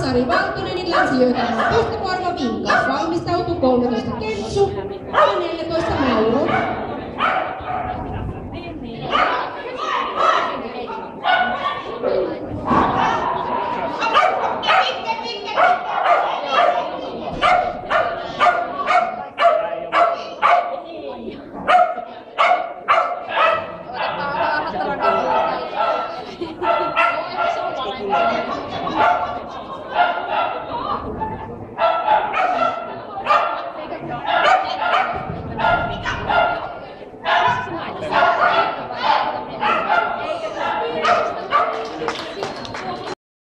Sari Valtonen länsijoitamaan Pustakuorma Vinka. Valmistautuu 13 Kentsu ja 14 Mauro.